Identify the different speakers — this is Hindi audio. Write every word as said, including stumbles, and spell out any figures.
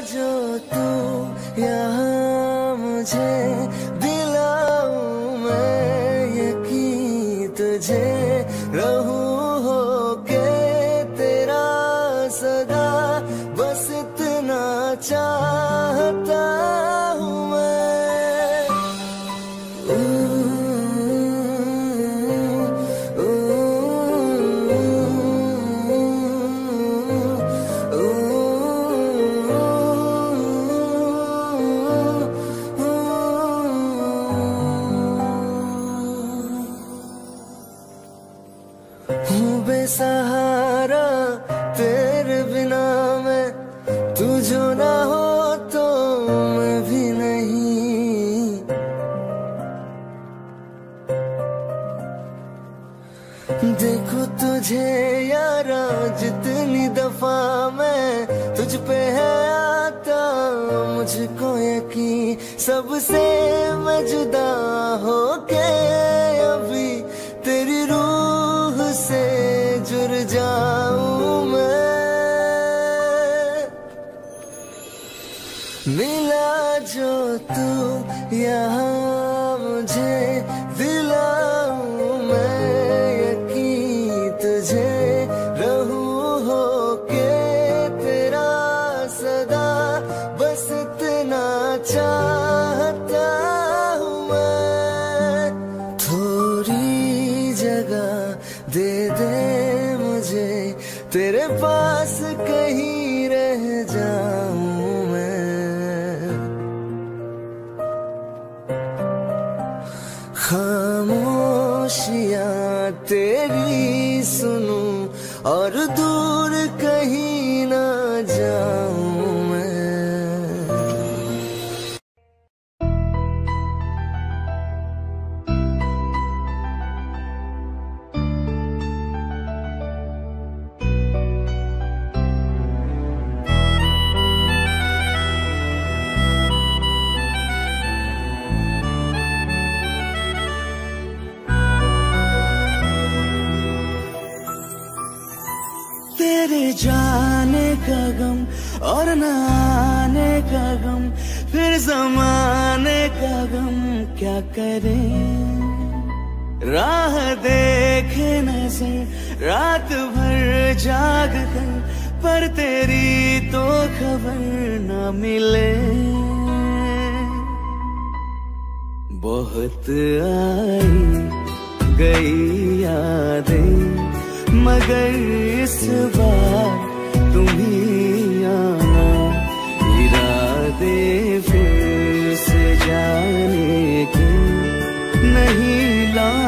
Speaker 1: जो तू यहाँ मुझे दिलाऊं मैं यकीन तुझे रहूं होके तेरा सदा बस इतना चाहता हूँ मैं। हूँ बेसहारा तेरे बिना मैं, तू जो ना हो तो मैं भी नहीं। देखो तुझे यारा जितनी दफा मैं तुझ पे है आता मुझको यकीन, सबसे मैं जुदा होके अभी तेरी रूह से जुड़ जाऊं मैं। मिला जो तू यहाँ मुझे दिलाऊं मैं यकीन तुझे रहूं होके तेरा सदा बस इतना चाहता हूँ मैं। थोड़ी जगह दे दे मुझे तेरे पास कहीं रह जाऊं मैं। खामोशियाँ तेरी सुनूं और दूर कहीं ना जाऊं मैं। तेरे जाने का गम और न आने का गम, फिर जमाने का गम क्या करें। राह देखे नजर रात भर जाग कर, पर तेरी तो खबर न मिले। बहुत आई गई यादें मगर इस बार तुम ही आना, इरादे फिर से जाने के नहीं ला